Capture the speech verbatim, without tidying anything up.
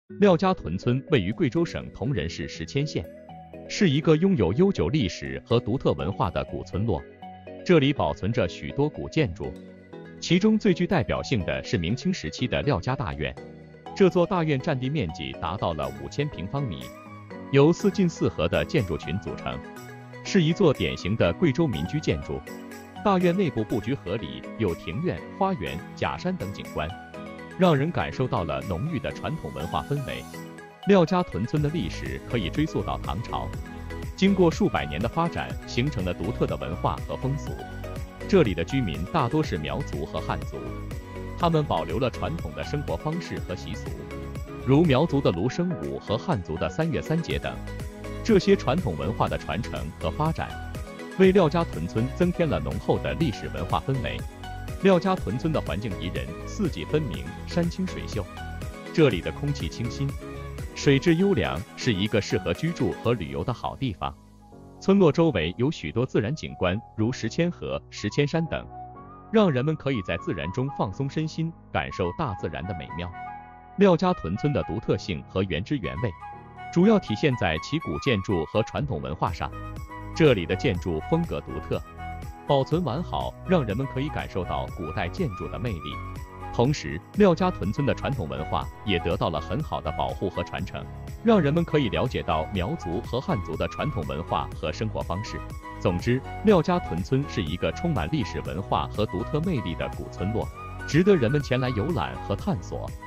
廖家屯村位于贵州省铜仁市石阡县，是一个拥有悠久历史和独特文化的古村落。这里保存着许多古建筑，其中最具代表性的是明清时期的廖家大院。这座大院占地面积达到了五千平方米，由四进四合的建筑群组成，是一座典型的贵州民居建筑。大院内部布局合理，有庭院、花园、假山等景观，让人感受到了浓郁的传统文化氛围。廖家屯村的历史可以追溯到唐朝，经过数百年的发展，形成了独特的文化和风俗。这里的居民大多是苗族和汉族，他们保留了传统的生活方式和习俗，如苗族的芦笙舞和汉族的三月三节等。这些传统文化的传承和发展，为廖家屯村增添了浓厚的历史文化氛围。廖家屯村的环境宜人，四季分明，山清水秀。这里的空气清新，水质优良，是一个适合居住和旅游的好地方。村落周围有许多自然景观，如石阡河、石阡山等，让人们可以在自然中放松身心，感受大自然的美妙。廖家屯村的独特性和原汁原味，主要体现在其古建筑和传统文化上。这里的建筑风格独特，保存完好，让人们可以感受到古代建筑的魅力。同时，廖家屯村的传统文化也得到了很好的保护和传承，让人们可以了解到苗族和汉族的传统文化和生活方式。总之，廖家屯村是一个充满历史文化和独特魅力的古村落，值得人们前来游览和探索。